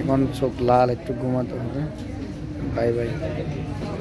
মন চোখ লাল, একটু ঘুমাতে হবে। Bye by.